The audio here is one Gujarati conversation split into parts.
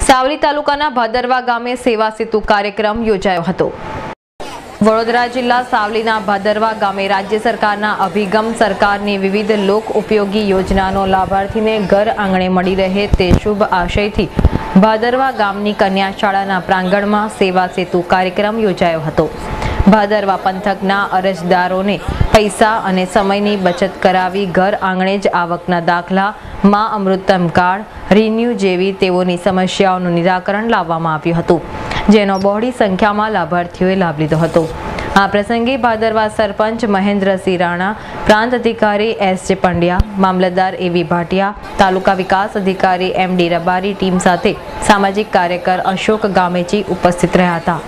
સાવલી તાલુકાના ભાદરવા ગામે સેવા સેતુ કાર્યક્રમ યોજાયો હતો। વડોદરા જિલ્લા સાવલીના ભાદરવા ગામે રાજ્ય સરકારના અભિગમ સરકારની વિવિધ લોક ઉપયોગી યોજનાનો લાભાર્થીને ઘર આંગણે મળી રહે તે શુભ આશયથી ભાદરવા ગામની કન્યા શાળાના પ્રાંગણમાં સેવા સેતુ કાર્યક્રમ યોજાયો હતો। ભાદરવા પંથકના અરજદારોને પૈસા અને સમયની બચત કરાવી ઘર આંગણે જ આવકના દાખલા, મા અમૃતમ કાર્ડ, રિન્યુ જેવી તેઓની સમસ્યાઓનું નિરાકરણ લાવવામાં આવ્યું હતું, જેનો બહોળી સંખ્યામાં લાભાર્થીઓએ લાભ લીધો હતો। આ પ્રસંગે ભાદરવા સરપંચ મહેન્દ્રસિંહ રાણા, પ્રાંત અધિકારી S.J. પંડ્યા, મામલતદાર A.V. ભાટિયા, તાલુકા વિકાસ અધિકારી M.D. રબારી ટીમ સાથે સામાજિક કાર્યકર અશોક ગામેચી ઉપસ્થિત રહ્યા હતા।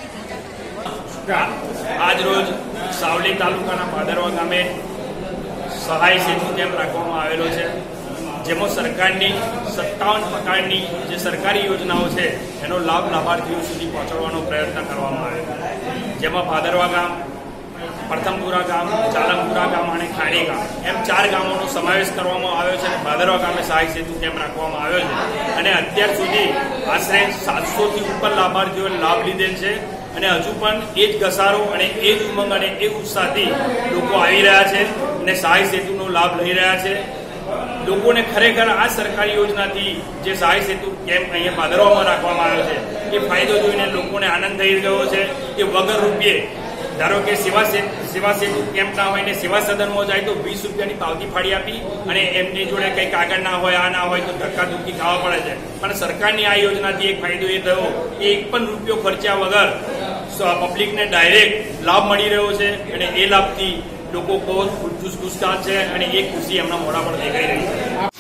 આજ રોજ સાવલી તાલુકાના ભાદરવા ગામે સહાય સેતુ કેમ્પ રાખવામાં આવેલો છે, જેમાં સરકારની 57 પ્રકારની જે સરકારી યોજનાઓ છે એનો લાભ લાભાર્થીઓ સુધી પહોંચાડવાનો પ્રયત્ન કરવામાં આવ્યો, જેમાં ભાદરવા ગામ, પ્રથમપુરા ગામ, ચાલમપુરા ગામ અને ખાણી ગામ એમ 4 ગામોનો સમાવેશ કરવામાં આવ્યો છે। ભાદરવા ગામે સહાય સેતુ કેમ્પ રાખવામાં આવ્યો છે અને અત્યાર સુધી આશરે 700થી ઉપર લાભાર્થીઓએ લાભ લીધેલ છે અને હજુ પણ એ જ ઘસારો અને એ જ ઉમંગ અને એ ઉત્સાહથી લોકો આવી રહ્યા છે અને સહાય સેતુનો લાભ લઈ રહ્યા છે। લોકોને ખરેખર આ સરકારી યોજનાથી જે સહાય સેતુ કેમ્પ અહીંયા ભાદરવામાં રાખવામાં આવ્યો છે એ ફાયદો જોઈને લોકોને આનંદ થઈ ગયો છે કે વગર રૂપિયે, ધારો કે સેવા સેતુ કેમ્પ ના હોય ને સેવા સદનમાં જાય તો 20 રૂપિયાની પાવતી ફાડી આપી અને એમની જોડે કંઈ કાગળ ના હોય, આ ના હોય તો ધક્કાધુક્કી ખાવા પડે છે, પણ સરકારની આ યોજનાથી એક ફાયદો એ થયો કે 1 પણ રૂપિયો ખર્ચ્યા વગર પબ્લિકને ડાયરેક્ટ લાભ મળી રહ્યો છે અને એ લાભથી લોકો બહુ ખુશખુશાલ છે અને એ ખુશી એમના મોઢા પર દેખાઈ રહી છે।